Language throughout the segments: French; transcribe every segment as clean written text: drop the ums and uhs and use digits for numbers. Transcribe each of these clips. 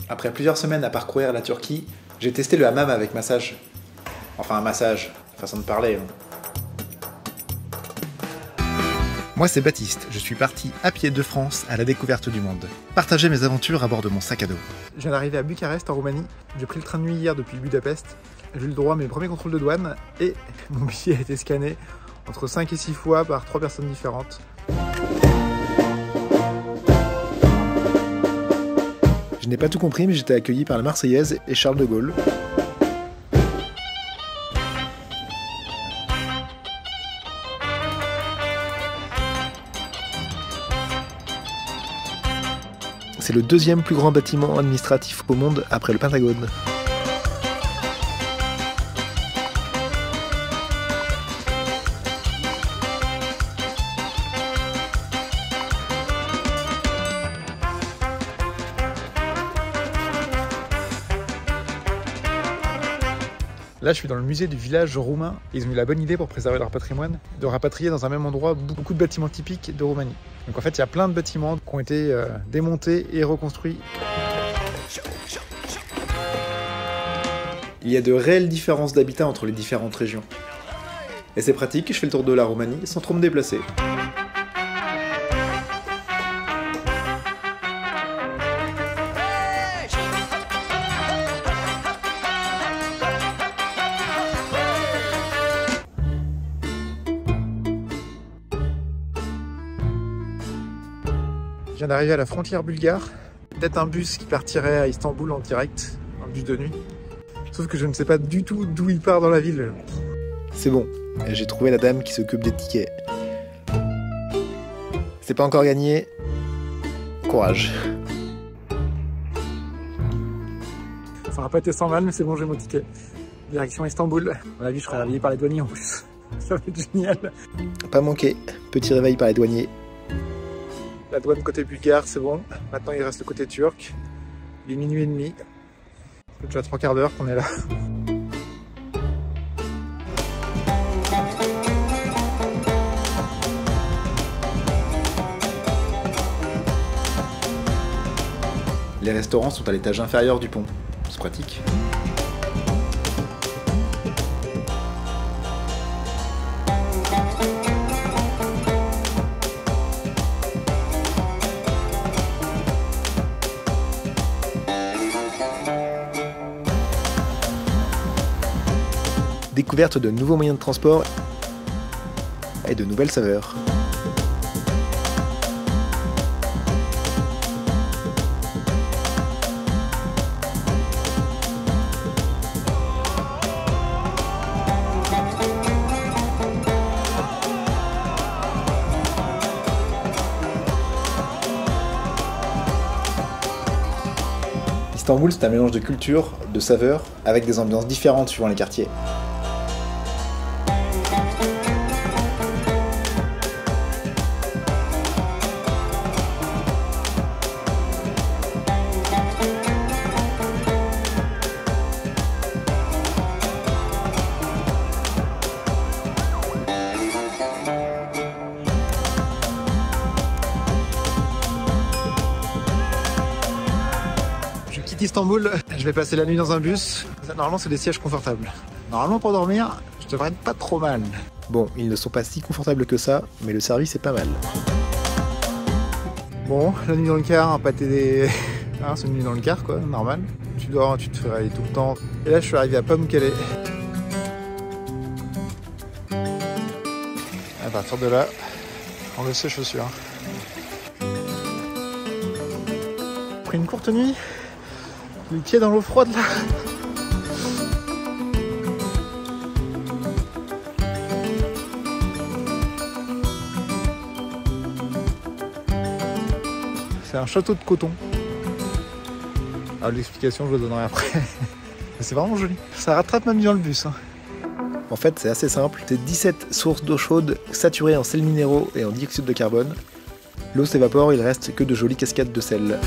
Après plusieurs semaines à parcourir la Turquie, j'ai testé le hammam avec massage. Enfin un massage, façon de parler. Moi c'est Baptiste, je suis parti à pied de France à la découverte du monde. Partager mes aventures à bord de mon sac à dos. Je viens d'arriver à Bucarest en Roumanie, j'ai pris le train de nuit hier depuis Budapest. J'ai eu le droit à mes premiers contrôles de douane et mon billet a été scanné entre 5 et 6 fois par 3 personnes différentes. Je n'ai pas tout compris mais j'étais accueilli par la Marseillaise et Charles de Gaulle. C'est le deuxième plus grand bâtiment administratif au monde après le Pentagone. Là, je suis dans le musée du village roumain. Ils ont eu la bonne idée pour préserver leur patrimoine de rapatrier dans un même endroit beaucoup de bâtiments typiques de Roumanie. Donc en fait, il y a plein de bâtiments qui ont été démontés et reconstruits. Il y a de réelles différences d'habitat entre les différentes régions. Et c'est pratique, je fais le tour de la Roumanie sans trop me déplacer. Je viens d'arriver à la frontière bulgare. Peut-être un bus qui partirait à Istanbul en direct, un bus de nuit. Sauf que je ne sais pas du tout d'où il part dans la ville. C'est bon, j'ai trouvé la dame qui s'occupe des tickets. C'est pas encore gagné. Courage. Ça n'aura pas été sans mal, mais c'est bon, j'ai mon ticket. Direction Istanbul. À mon avis, je serai réveillé par les douaniers en plus. Ça va être génial. Pas manqué. Petit réveil par les douaniers. La douane côté bulgare, c'est bon. Maintenant, il reste le côté turc. Il est minuit et demi. C'est déjà 3 quarts d'heure qu'on est là. Les restaurants sont à l'étage inférieur du pont. C'est pratique. Découverte de nouveaux moyens de transport et de nouvelles saveurs. Istanbul, c'est un mélange de culture, de saveurs, avec des ambiances différentes suivant les quartiers. Istanbul, je vais passer la nuit dans un bus. Normalement, c'est des sièges confortables. Normalement, pour dormir, je devrais être pas trop mal. Bon, ils ne sont pas si confortables que ça, mais le service est pas mal. Bon, la nuit dans le car, pas t'aider. Hein, c'est une nuit dans le car, quoi, normal. Tu dors, tu te fais réveiller tout le temps. Et là, je suis arrivé à Pamukkale. À partir de là, on laisse ses chaussures. Pris une courte nuit. Les pieds dans l'eau froide là. C'est un château de coton. Ah, l'explication je vous donnerai après. C'est vraiment joli. Ça rattrape même dans le bus. Hein. En fait c'est assez simple. C'est 17 sources d'eau chaude saturées en sels minéraux et en dioxyde de carbone. L'eau s'évapore, il reste que de jolies cascades de sel.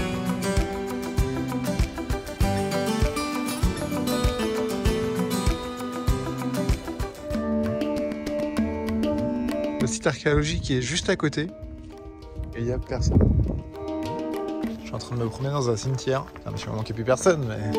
Le site archéologique qui est juste à côté et il n'y a personne. Je suis en train train de me promener dans un cimetière. Enfin, il m'a manqué plus personne, mais...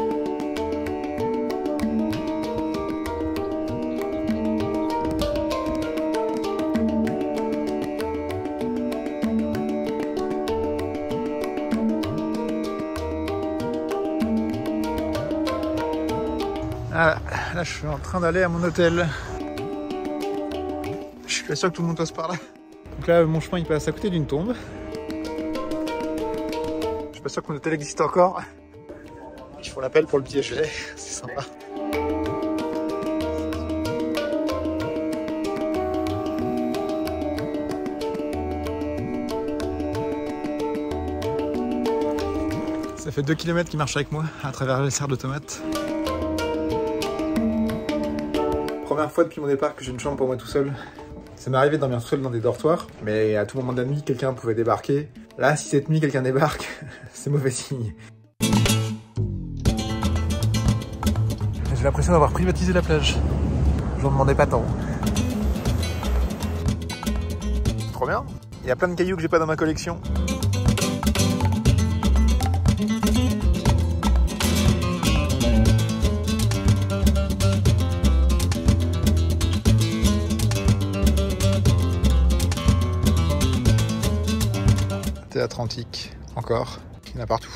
Ah, là je suis en train d'aller à mon hôtel. Je suis pas sûr que tout le monde passe par là. Donc là mon chemin il passe à côté d'une tombe. Je suis pas sûr que mon hôtel existe encore. Ils font l'appel pour le piéger, c'est sympa. Ça fait 2 km qu'ils marchent avec moi à travers les serres de tomates. Première fois depuis mon départ que j'ai une chambre pour moi tout seul. Ça m'est arrivé de dormir tout seul dans des dortoirs, mais à tout moment de la nuit, quelqu'un pouvait débarquer. Là, si cette nuit, quelqu'un débarque, c'est mauvais signe. J'ai l'impression d'avoir privatisé la plage. J'en demandais pas tant. Trop bien. Il y a plein de cailloux que j'ai pas dans ma collection. Théâtre antique, encore, il y en a partout.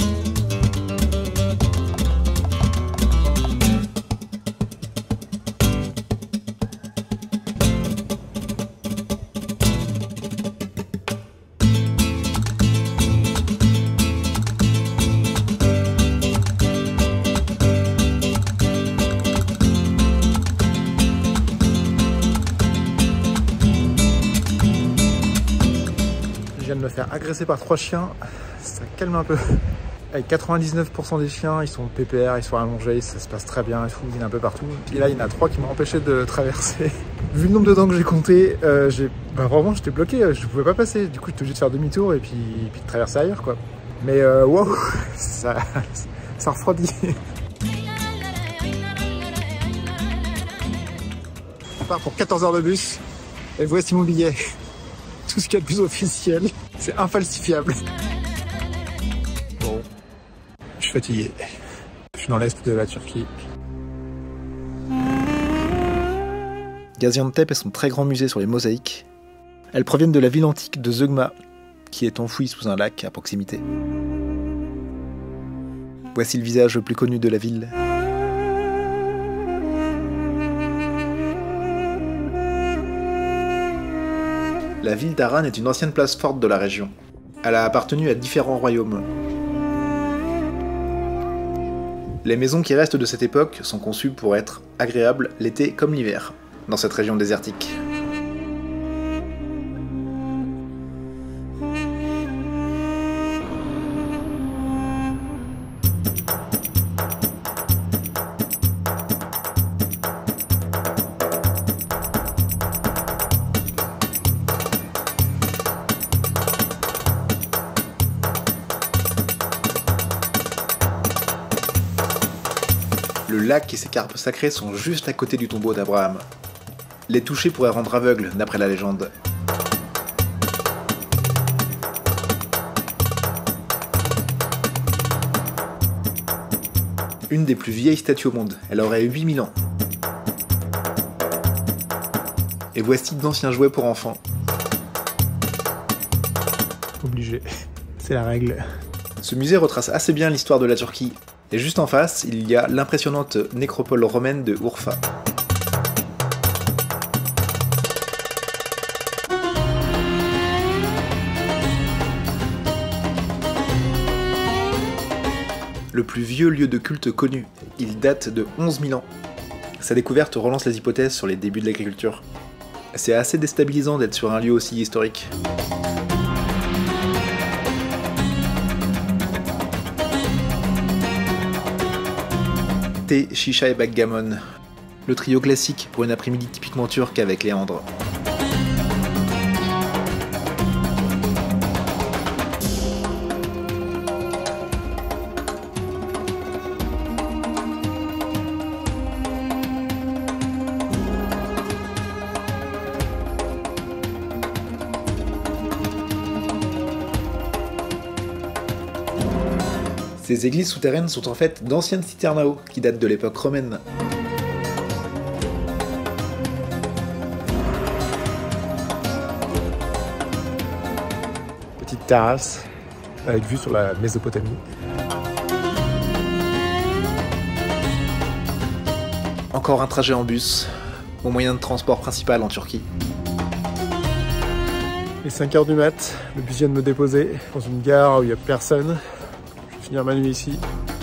Je viens de me faire agresser par 3 chiens, ça calme un peu. Avec 99% des chiens, ils sont pépères, ils sont allongés, ça se passe très bien, ils fouinent un peu partout. Et là, il y en a 3 qui m'ont empêché de traverser. Vu le nombre de dents que j'ai compté, vraiment j'étais bloqué, je pouvais pas passer. Du coup, j'étais obligé de faire demi-tour et puis de traverser ailleurs, quoi. Mais wow, ça refroidit. On part pour 14 heures de bus et voici mon billet. Tout ce qu'il y a de plus officiel, c'est infalsifiable. Bon, je suis fatigué. Je suis dans l'est de la Turquie. Gaziantep est son très grand musée sur les mosaïques. Elles proviennent de la ville antique de Zeugma, qui est enfouie sous un lac à proximité. Voici le visage le plus connu de la ville. La ville d'Aran est une ancienne place forte de la région. Elle a appartenu à différents royaumes. Les maisons qui restent de cette époque sont conçues pour être agréables l'été comme l'hiver, dans cette région désertique. Le lac et ses carpes sacrées sont juste à côté du tombeau d'Abraham. Les toucher pourrait rendre aveugle, d'après la légende. Une des plus vieilles statues au monde, elle aurait 8000 ans. Et voici d'anciens jouets pour enfants. Obligé, c'est la règle. Ce musée retrace assez bien l'histoire de la Turquie. Et juste en face, il y a l'impressionnante nécropole romaine de Urfa. Le plus vieux lieu de culte connu, il date de 11 000 ans. Sa découverte relance les hypothèses sur les débuts de l'agriculture. C'est assez déstabilisant d'être sur un lieu aussi historique. Thé, chicha et backgammon. Le trio classique pour une après-midi typiquement turque avec Léandre. Ces églises souterraines sont en fait d'anciennes citernes à eau qui datent de l'époque romaine. Petite terrasse avec vue sur la Mésopotamie. Encore un trajet en bus, mon moyen de transport principal en Turquie. Il est 5 h du mat, le bus vient de me déposer dans une gare où il n'y a personne. Je vais finir ma nuit ici.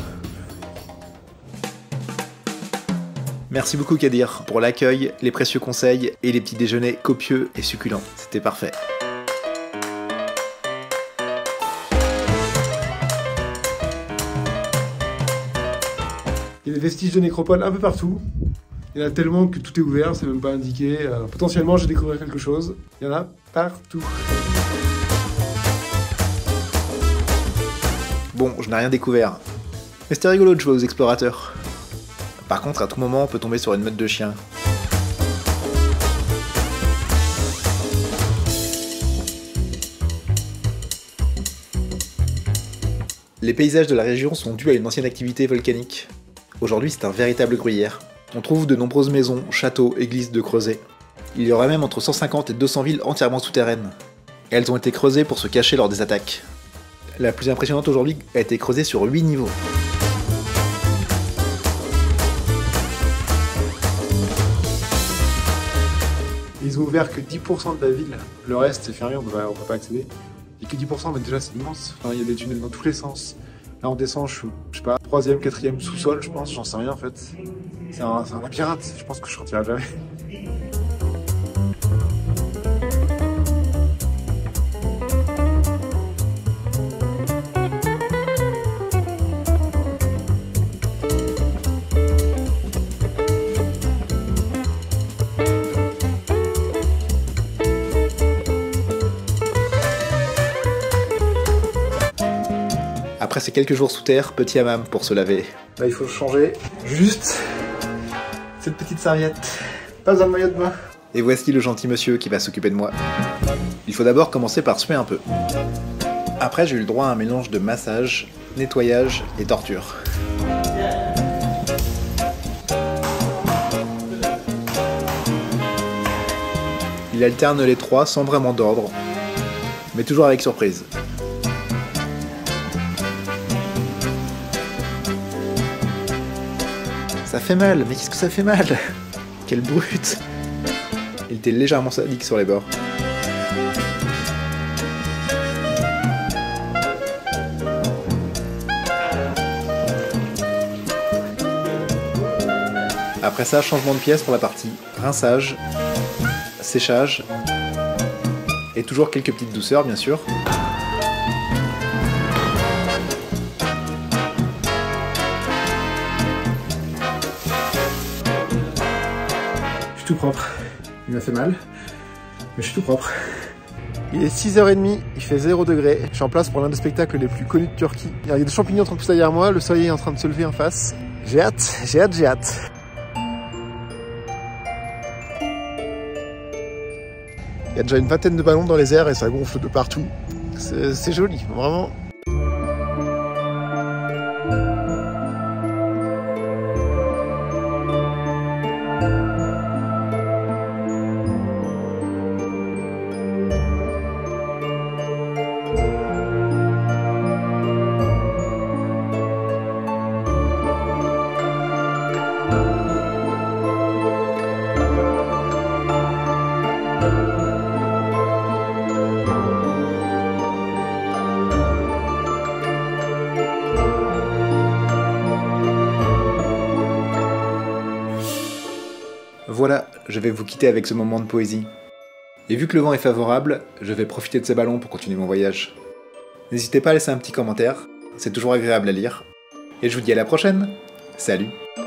Merci beaucoup Kadir pour l'accueil, les précieux conseils et les petits déjeuners copieux et succulents. C'était parfait. Il y a des vestiges de nécropoles un peu partout. Il y en a tellement que tout est ouvert, c'est même pas indiqué. Potentiellement, j'ai découvert quelque chose. Il y en a partout. Bon, je n'ai rien découvert. Mais c'était rigolo de jouer aux explorateurs. Par contre, à tout moment, on peut tomber sur une meute de chiens. Les paysages de la région sont dus à une ancienne activité volcanique. Aujourd'hui, c'est un véritable gruyère. On trouve de nombreuses maisons, châteaux, églises de creusets. Il y aurait même entre 150 et 200 villes entièrement souterraines. Et elles ont été creusées pour se cacher lors des attaques. La plus impressionnante aujourd'hui a été creusée sur 8 niveaux. Ils ont ouvert que 10% de la ville. Le reste, c'est fermé, on ne peut pas accéder. Et que 10%, mais déjà, c'est immense. Enfin, il y a des tunnels dans tous les sens. Là, on descend, je sais pas, 3e, 4e sous-sol, je pense, j'en sais rien en fait. C'est un labyrinthe, je pense que je sortirai jamais. Après ces quelques jours sous terre, petit hammam pour se laver. Là il faut changer juste cette petite serviette. Pas besoin de maillot de bain. Et voici le gentil monsieur qui va s'occuper de moi. Il faut d'abord commencer par suer un peu. Après j'ai eu le droit à un mélange de massage, nettoyage et torture. Il alterne les trois sans vraiment d'ordre, mais toujours avec surprise. Ça fait mal, mais qu'est-ce que ça fait mal? Quelle brute! Il était légèrement sadique sur les bords. Après ça, changement de pièce pour la partie rinçage, séchage, et toujours quelques petites douceurs bien sûr. Tout propre. Il m'a fait mal, mais je suis tout propre. Il est 6 h 30, il fait 0 degré. Je suis en place pour l'un des spectacles les plus connus de Turquie. Il y a des champignons en train de pousser derrière moi, le soleil est en train de se lever en face. J'ai hâte, j'ai hâte, j'ai hâte. Il y a déjà une vingtaine de ballons dans les airs et ça gonfle de partout. C'est joli, vraiment. Voilà, je vais vous quitter avec ce moment de poésie. Et vu que le vent est favorable, je vais profiter de ces ballons pour continuer mon voyage. N'hésitez pas à laisser un petit commentaire, c'est toujours agréable à lire. Et je vous dis à la prochaine. Salut!